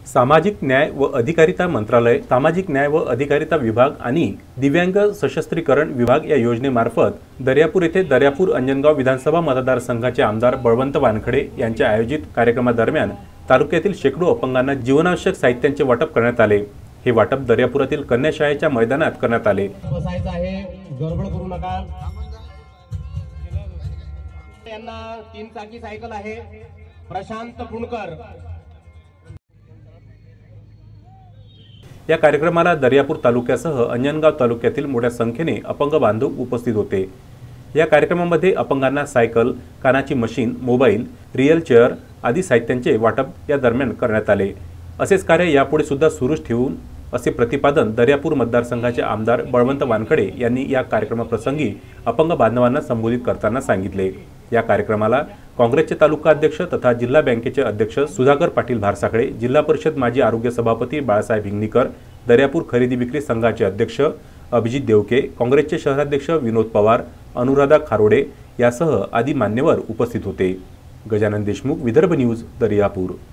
सामाजिक न्याय व अधिकारिता मंत्रालय, सामाजिक न्याय व अधिकारिता विभाग आणि दिव्यांग सशस्त्रीकरण विभाग या योजनेमार्फत दर्यापूर येथे दर्यापूर अंजनगाव विधानसभा मतदारसंघाचे आमदार बळवंत वानखडे यांच्या आयोजित कार्यक्रमादरम्यान तालुक्यातील शेकडो अपंगांना जीवनावश्यक साहित्यांचे वाटप करण्यात आले। हे वाटप दर्यापुरातील कन्या शाळेच्या मैदानात करण्यात आले। बसायचं आहे, गडबड करू नका। यांना 3 चाकी सायकल आहे। प्रशांत पुणकर। या कार्यक्रमाला दर्यापूर तालुक्यासह अंजनगाव तालुक्यातील मोठ्या संख्येने अपंग बांधव उपस्थित होते। या कार्यक्रमामध्ये अपंगांना सायकल, कानाची मशीन, मोबाईल, रियल चेअर आदी साहित्यांचे वाटप या दरम्यान करण्यात आले। असेच कार्य यापुढे सुद्धा सुरूच ठेवून असे प्रतिपादन दर्यापूर मतदारसंघाचे आमदार बळवंत वानखडे यांनी या कार्यक्रमाप्रसंगी अपंग बांधवांना संबोधित करताना सांगितले। या कार्यक्रमाला काँग्रेसचे तालुका अध्यक्ष तथा जिल्हा बँकेचे अध्यक्ष सुधाकर पाटील भारसाखळे, जिल्हा परिषद माजी आरोग्य सभापती बाळासाहेब हिंगणीकर, दर्यापूर खरेदी विक्री संघाचे अध्यक्ष अभिजित देवके, काँग्रेसचे शहराध्यक्ष विनोद पवार, अनुराधा खारोडे यासह आदी मान्यवर उपस्थित होते। गजानन देशमुख, विदर्भ न्यूज, दर्यापूर।